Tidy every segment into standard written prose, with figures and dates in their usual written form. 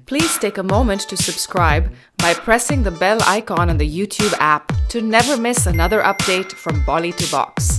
Please take a moment to subscribe by pressing the bell icon on the YouTube app to never miss another update from Bolly to Box.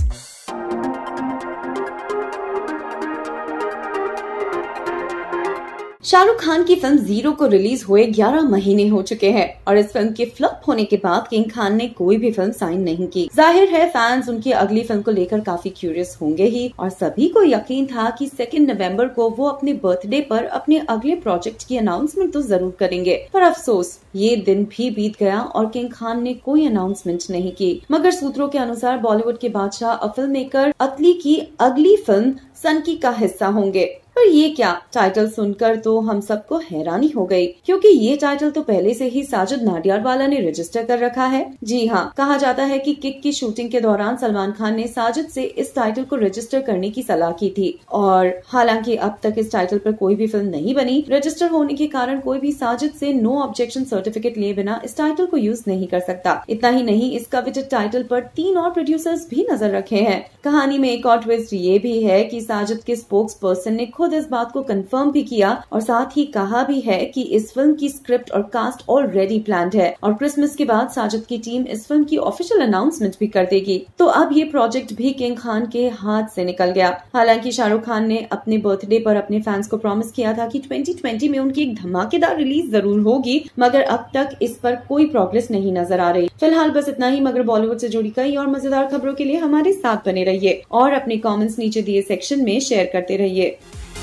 Shahrukh Khan की film zero को release हुए 11 महीने हो चुके हैं और इस फिल्म के फ्लॉप होने के बाद किंग खान ने कोई भी फिल्म साइन नहीं की। जाहिर है फैंस उनकी अगली फिल्म को लेकर काफी क्यूरियस होंगे ही और सभी को यकीन था कि 2 नवंबर को वो अपने बर्थडे पर अपने अगले प्रोजेक्ट की अनाउंसमेंट तो जरूर करेंगे। पर अफसोस ये दिन भी बीत गया और किंग खान ने कोई अनाउंसमेंट नहीं की। मगर सूत्रों के अनुसार बॉलीवुड के बादशाह और फिल्म मेकर अतली की अगली फिल्म सनकी का हिस्सा होंगे। पर ये क्या, टाइटल सुनकर तो हम सबको हैरानी हो गई, क्योंकि ये टाइटल तो पहले से ही साजिद नाडियाडवाला ने रजिस्टर कर रखा है। जी हाँ, कहा जाता है कि किक की शूटिंग के दौरान सलमान खान ने साजिद से इस टाइटल को रजिस्टर करने की सलाह की थी और हालांकि अब तक इस टाइटल पर कोई भी फिल्म नहीं बनी। रजिस्टर होने के कारण कोई भी साजिद से नो ऑब्जेक्शन सर्टिफिकेट लिए बिना इस टाइटल को यूज नहीं कर सकता। इतना ही नहीं, इस कविटेड टाइटल पर 3 और प्रोड्यूसर्स भी नजर रखे हैं। कहानी में एक और ट्विस्ट ये भी है कि साजिद के स्पोक्स पर्सन ने खुद इस बात को कंफर्म भी किया और साथ ही कहा भी है कि इस फिल्म की स्क्रिप्ट और कास्ट ऑलरेडी प्लान्ड है और क्रिसमस के बाद साजिद की टीम इस फिल्म की ऑफिशियल अनाउंसमेंट भी कर देगी। तो अब ये प्रोजेक्ट भी किंग खान के हाथ से निकल गया। हालांकि शाहरुख खान ने अपने बर्थडे पर अपने फैंस को प्रॉमिस किया था कि 2020 में उनकी एक धमाकेदार रिलीज जरूर होगी, मगर अब तक इस पर कोई प्रोग्रेस नहीं नजर आ रही। फिलहाल बस इतना ही, मगर बॉलीवुड से जुड़ी कई और मजेदार खबरों के लिए हमारे साथ बने रहिए और अपने कमेंट्स नीचे दिए सेक्शन में शेयर करते रहिए।